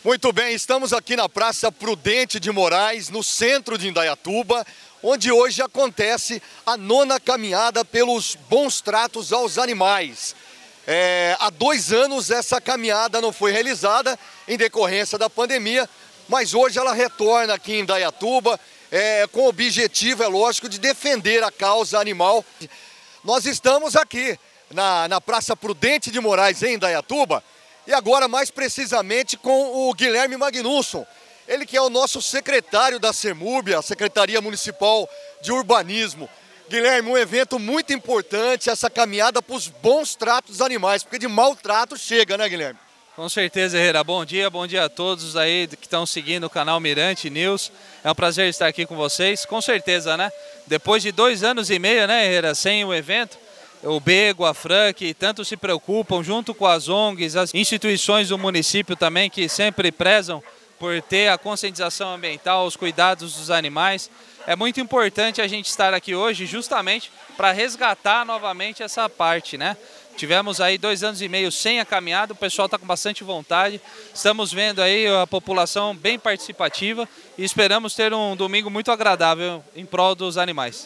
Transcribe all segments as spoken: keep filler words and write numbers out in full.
Muito bem, estamos aqui na Praça Prudente de Moraes, no centro de Indaiatuba, onde hoje acontece a nona caminhada pelos bons tratos aos animais. É, há dois anos essa caminhada não foi realizada em decorrência da pandemia, mas hoje ela retorna aqui em Indaiatuba é, com o objetivo, é lógico, de defender a causa animal. Nós estamos aqui na, na Praça Prudente de Moraes, em Indaiatuba, e agora mais precisamente com o Guilherme Magnusson, ele que é o nosso secretário da SEMURB, a Secretaria Municipal de Urbanismo. Guilherme, um evento muito importante, essa caminhada para os bons tratos dos animais, porque de maltrato chega, né, Guilherme? Com certeza, Herrera. Bom dia, bom dia a todos aí que estão seguindo o canal Mirante News. É um prazer estar aqui com vocês, com certeza, né? Depois de dois anos e meio, né, Herrera, sem o evento, o Bego, a Frank, tanto se preocupam, junto com as O N Gs, as instituições do município também, que sempre prezam por ter a conscientização ambiental, os cuidados dos animais. É muito importante a gente estar aqui hoje justamente para resgatar novamente essa parte, né? Tivemos aí dois anos e meio sem a caminhada, o pessoal está com bastante vontade. Estamos vendo aí a população bem participativa e esperamos ter um domingo muito agradável em prol dos animais.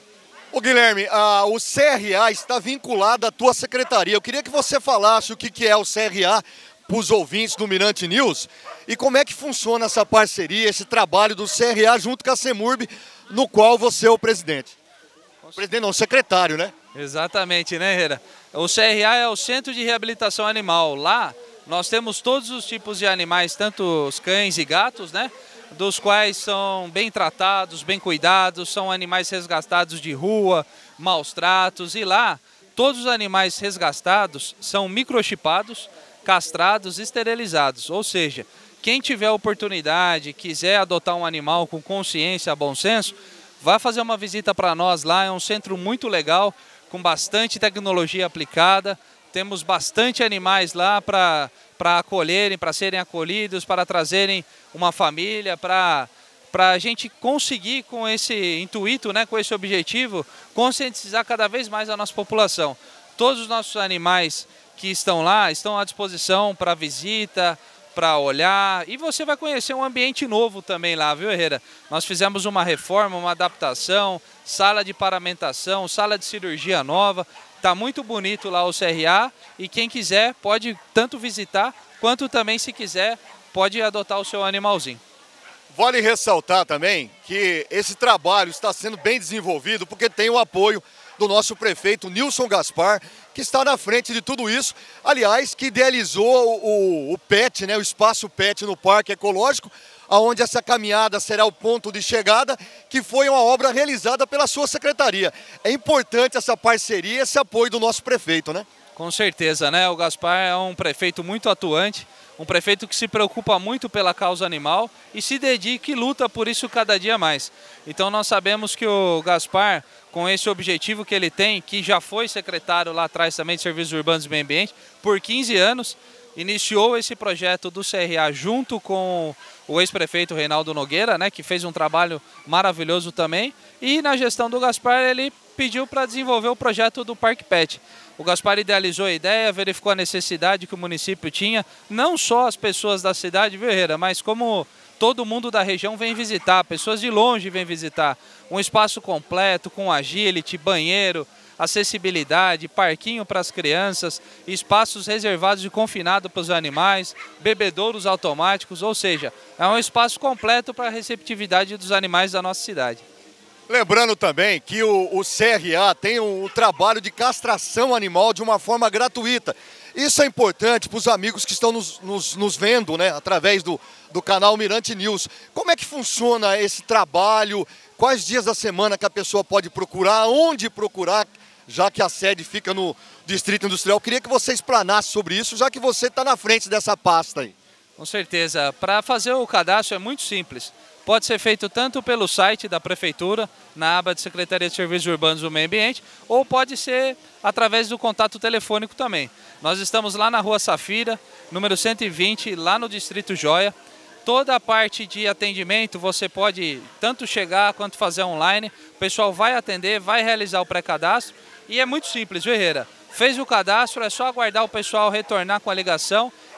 Ô Guilherme, a, o C R A está vinculado à tua secretaria. Eu queria que você falasse o que, que é o C R A para os ouvintes do Mirante News e como é que funciona essa parceria, esse trabalho do C R A junto com a SEMURB, no qual você é o presidente. O presidente não, o secretário, né? Exatamente, né, Herrera? O C R A é o Centro de Reabilitação Animal. Lá nós temos todos os tipos de animais, tanto os cães e gatos, né? Dos quais são bem tratados, bem cuidados, são animais resgatados de rua, maus tratos. E lá, todos os animais resgatados são microchipados, castrados e esterilizados. Ou seja, quem tiver a oportunidade, quiser adotar um animal com consciência, bom senso, vá fazer uma visita para nós lá. É um centro muito legal, com bastante tecnologia aplicada. Temos bastante animais lá para para acolherem, para serem acolhidos, para trazerem uma família, para para a gente conseguir com esse intuito, né, com esse objetivo, conscientizar cada vez mais a nossa população. Todos os nossos animais que estão lá estão à disposição para visita, para olhar, e você vai conhecer um ambiente novo também lá, viu, Herrera? Nós fizemos uma reforma, uma adaptação, sala de paramentação, sala de cirurgia nova. Está muito bonito lá o C R A e quem quiser pode tanto visitar quanto também, se quiser, pode adotar o seu animalzinho. Vale ressaltar também que esse trabalho está sendo bem desenvolvido porque tem o apoio do nosso prefeito Nilson Gaspar, que está na frente de tudo isso. Aliás, que idealizou o, o PET, né, o Espaço PET no Parque Ecológico, onde essa caminhada será o ponto de chegada, que foi uma obra realizada pela sua secretaria. É importante essa parceria, esse apoio do nosso prefeito, né? Com certeza, né? O Gaspar é um prefeito muito atuante, um prefeito que se preocupa muito pela causa animal e se dedica e luta por isso cada dia mais. Então nós sabemos que o Gaspar, com esse objetivo que ele tem, que já foi secretário lá atrás também de Serviços Urbanos e Meio Ambiente, por quinze anos, iniciou esse projeto do C R A junto com o ex-prefeito Reinaldo Nogueira, né, que fez um trabalho maravilhoso também, e na gestão do Gaspar ele pediu para desenvolver o projeto do Parque Pet. O Gaspar idealizou a ideia, verificou a necessidade que o município tinha, não só as pessoas da cidade, viu, Herrera, mas como todo mundo da região vem visitar, pessoas de longe vêm visitar. Um espaço completo, com agility, banheiro, acessibilidade, parquinho para as crianças, espaços reservados e confinados para os animais, bebedouros automáticos, ou seja, é um espaço completo para a receptividade dos animais da nossa cidade. Lembrando também que o, o C R A tem o, o trabalho de castração animal de uma forma gratuita. Isso é importante para os amigos que estão nos, nos, nos vendo, né, através do, do canal Mirante News. Como é que funciona esse trabalho? Quais dias da semana que a pessoa pode procurar? Onde procurar? Já que a sede fica no Distrito Industrial. Eu queria que você explanasse sobre isso, já que você está na frente dessa pasta aí. Com certeza. Para fazer o cadastro é muito simples. Pode ser feito tanto pelo site da Prefeitura, na aba de Secretaria de Serviços Urbanos do Meio Ambiente, ou pode ser através do contato telefônico também. Nós estamos lá na Rua Safira, número cento e vinte, lá no Distrito Joia. Toda a parte de atendimento você pode tanto chegar quanto fazer online. O pessoal vai atender, vai realizar o pré-cadastro e é muito simples, viu, Herrera? Fez o cadastro, é só aguardar o pessoal retornar com a ligação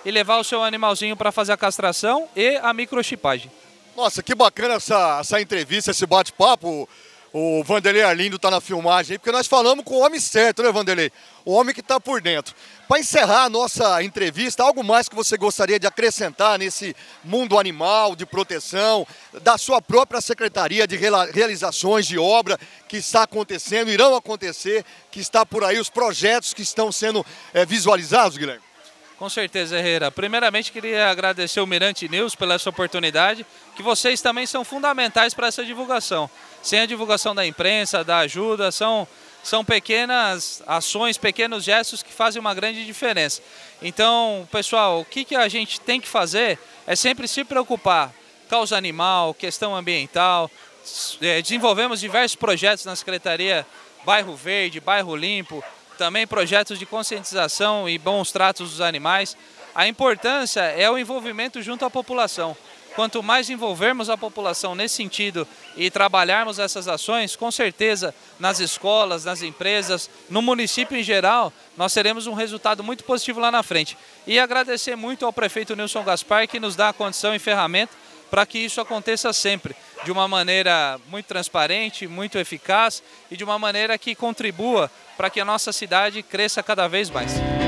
e levar o seu animalzinho para fazer a castração e a microchipagem. Nossa, que bacana essa, essa entrevista, esse bate-papo. O Vanderlei Arlindo está na filmagem aí, porque nós falamos com o homem certo, né, Vanderlei? O homem que está por dentro. Para encerrar a nossa entrevista, algo mais que você gostaria de acrescentar nesse mundo animal, de proteção, da sua própria secretaria de realizações de obra que está acontecendo, irão acontecer, que está por aí, os projetos que estão sendo é, visualizados, Guilherme? Com certeza, Herrera. Primeiramente, queria agradecer o Mirante News pela essa oportunidade, que vocês também são fundamentais para essa divulgação. Sem a divulgação da imprensa, da ajuda, são, são pequenas ações, pequenos gestos que fazem uma grande diferença. Então, pessoal, o que, que a gente tem que fazer é sempre se preocupar. Causa animal, questão ambiental. Desenvolvemos diversos projetos na Secretaria Bairro Verde, Bairro Limpo, também projetos de conscientização e bons tratos dos animais. A importância é o envolvimento junto à população. Quanto mais envolvermos a população nesse sentido e trabalharmos essas ações, com certeza nas escolas, nas empresas, no município em geral, nós teremos um resultado muito positivo lá na frente. E agradecer muito ao prefeito Nilson Gaspar, que nos dá a condição e ferramenta para que isso aconteça sempre, de uma maneira muito transparente, muito eficaz e de uma maneira que contribua para que a nossa cidade cresça cada vez mais.